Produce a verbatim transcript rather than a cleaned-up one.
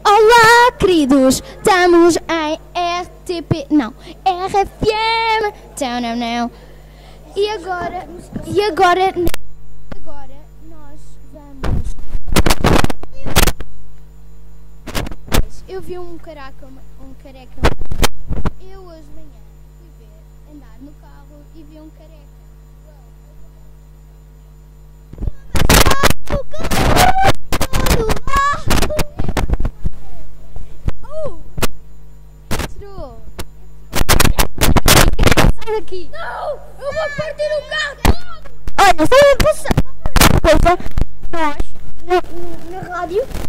Olá, queridos, estamos em R T P, não, R F M, não, não, não. E agora, e agora, agora nós vamos. Eu vi um caraca, um careca. Eu hoje de manhã fui ver, andar no carro e vi um careca. Sai daqui! Não! Eu vou partir o carro! Olha, sabe uma coisa? Nós, na, na rádio,